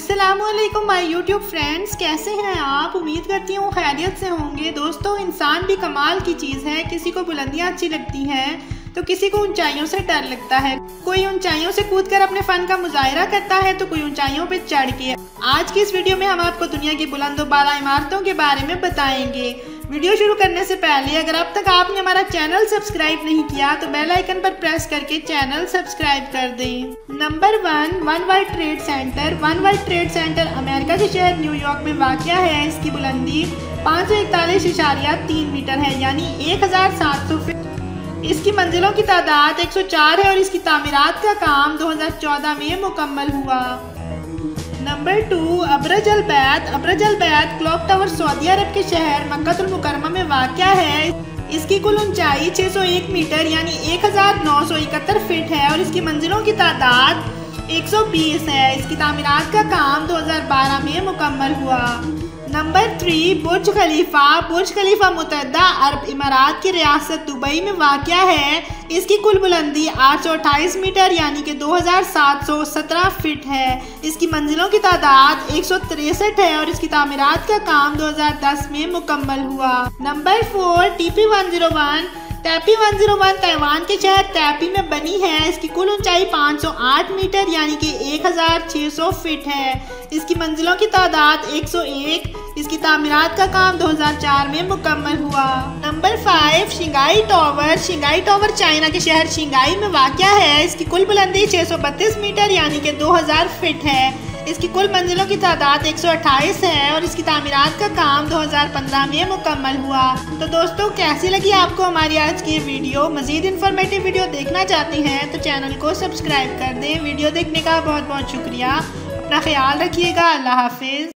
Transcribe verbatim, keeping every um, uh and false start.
अस्सलामुअलैकुम my YouTube friends, कैसे हैं आप। उम्मीद करती हूँ खैरियत से होंगे। दोस्तों, इंसान भी कमाल की चीज़ है। किसी को बुलंदियाँ अच्छी लगती हैं तो किसी को ऊंचाइयों से डर लगता है। कोई ऊंचाइयों से कूदकर अपने फन का मुजाहिरा करता है तो कोई ऊंचाइयों पे चढ़ के। आज की इस वीडियो में हम आपको दुनिया की बुलंद व बाला इमारतों के बारे में बताएंगे। वीडियो शुरू करने से पहले अगर अब तक आपने हमारा चैनल सब्सक्राइब नहीं किया तो बेल आइकन पर प्रेस करके चैनल सब्सक्राइब कर दें। Number one, one world trade centre. One world trade centre America के शहर न्यूयॉर्क में वाक़या है। इसकी बुलंदी पाँच सौ इकतालीस इशारिया तीन मीटर है, यानी एक हजार सात सौ फीट। इसकी मंजिलों की तादाद एक सौ चार है और इसकी तामीरात का काम दो हजार चौदह में मुकम्मल हुआ। नंबर टू, अब्रज अल बैत। अब्रज अल बैत क्लॉक टावर सऊदी अरब के शहर मक्का मुकरमा में वाक़या है। इसकी कुल ऊंचाई छह सौ एक मीटर यानी एक हजार नौ सौ इकहत्तर फीट है और इसकी मंजिलों की तादाद एक सौ बीस है। इसकी तामीरात का काम दो हजार बारह में मुकम्मल हुआ। नंबर थ्री, बुर्ज खलीफा। बुर्ज खलीफा मुत्तहदा अरब इमारात की रियासत दुबई में वाक़या है। इसकी कुल बुलंदी आठ सौ अट्ठाईस मीटर यानी कि दो हजार सात सौ सत्रह फीट है। इसकी मंजिलों की तादाद एक सौ तिरसठ है और इसकी तामीरात का काम दो हजार दस में मुकम्मल हुआ। Number four, TP one zero one. Taipei one zero one Taiwan के शहर टैपी में बनी है। इसकी कुल ऊंचाई पाँच सौ आठ मीटर यानी कि एक हजार छह सौ फीट है। इसकी मंजिलों की तादाद एक सौ एक। इसकी तामीरात का काम दो हजार चार में मुकम्मल हुआ। Number five, Shanghai tower. Shanghai tower China के शहर शिंगाई में वाक़या है। इसकी कुल बुलंदी छह सौ बत्तीस मीटर यानी कि दो हजार फीट है। इसकी कुल मंजिलों की तादाद एक सौ अट्ठाईस है और इसकी तामीरात का काम दो हजार पंद्रह में मुकम्मल हुआ। तो दोस्तों, कैसी लगी आपको हमारी आज की वीडियो। मजीद इन्फॉर्मेटिव वीडियो देखना चाहती हैं तो चैनल को सब्सक्राइब कर दें। वीडियो देखने का बहुत बहुत शुक्रिया। अपना ख्याल रखिएगा। अल्लाह हाफिज़।